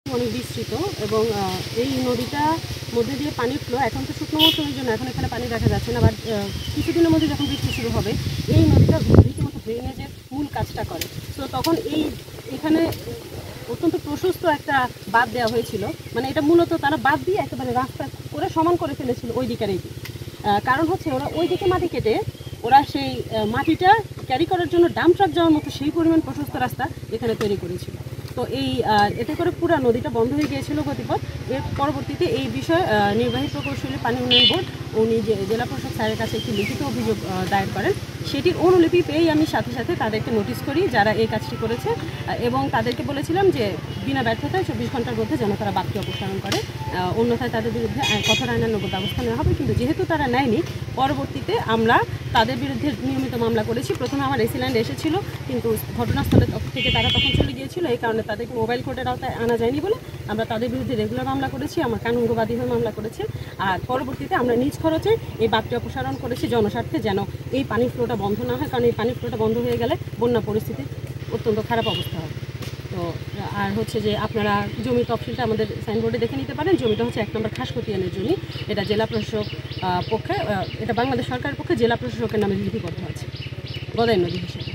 অনেক বিস্তৃত এবং এই নদীটা মধ্যে দিয়ে পানির ফ্লো এখন তো শুকনো মৌসুমের জন্য এখন এখানে পানি দেখা যাচ্ছে না, বাট কিছুদিনের মধ্যে যখন বৃষ্টি শুরু হবে এই নদীটা রীতিমতো ড্রেনেজের মূল কাজটা করে। তো তখন এখানে অত্যন্ত প্রশস্ত একটা বাঁধ দেওয়া হয়েছিল, মানে এটা মূলত তারা বাঁধ দিয়ে একেবারে রাস্তা করে সমান করে ফেলেছিল ওই দিকের এই দিক। কারণ হচ্ছে ওরা ওই দিকে মাটি কেটে ওরা সেই মাটিটা ক্যারি করার জন্য ডাম্প ট্রাক যাওয়ার মতো সেই পরিমাণ প্রশস্ত রাস্তা এখানে তৈরি করেছিল। তো এতে করে পুরো নদীটা বন্ধ হয়ে গিয়েছিল গতিপথ। এর পরবর্তীতে এই বিষয়ে নির্বাহী প্রকৌশলী পানি উন্নয়ন বোর্ড উনি জেলা প্রশাসক স্যারের কাছে একটি লিখিত অভিযোগ দায়ের করেন। সেটির অনুলিপি পেয়েই আমি সাথে সাথে তাদেরকে নোটিশ করি যারা এই কাজটি করেছে, এবং তাদেরকে বলেছিলাম যে বিনা ব্যর্থতায় 24 ঘন্টার মধ্যে যেন তারা বাঁধটি অপসারণ করে, অন্যথায় তাদের বিরুদ্ধে কঠোর আইনানুগ ব্যবস্থা নেওয়া হবে। কিন্তু যেহেতু তারা নেয়নি, পরবর্তীতে আমরা তাদের বিরুদ্ধে নিয়মিত মামলা করেছি। প্রথমে আমার এসি ল্যান্ড এসেছিল, কিন্তু ঘটনাস্থলে থেকে তারা তখন চলে গিয়েছিল, এই কারণে তাদেরকে মোবাইল কোর্টের আওতায় আনা যায়নি বলে আমরা তাদের বিরুদ্ধে রেগুলার মামলা করেছি, আমার কানুনগোবাদী হয়ে মামলা করেছি। আর পরবর্তীতে আমরা নিজ খরচে এই বাঁধটি অপসারণ করেছি জনস্বার্থে, যেন এই পানির ফ্লোটা বন্ধ না হয়, কারণ এই পানির ফ্লোটা বন্ধ হয়ে গেলে বন্যা পরিস্থিতি অত্যন্ত খারাপ অবস্থা হবে। তো আর হচ্ছে যে আপনারা জমি তফসিলটা আমাদের সাইনবোর্ডে দেখে নিতে পারেন। জমিটা হচ্ছে 1 নম্বর খাসখতিয়ানের জমি, এটা জেলা প্রশাসক পক্ষে, এটা বাংলাদেশ সরকারের পক্ষে জেলা প্রশাসকের নামে লিপিবদ্ধ আছে গদাই নদী হিসেবে।